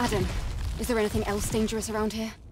Adam, is there anything else dangerous around here?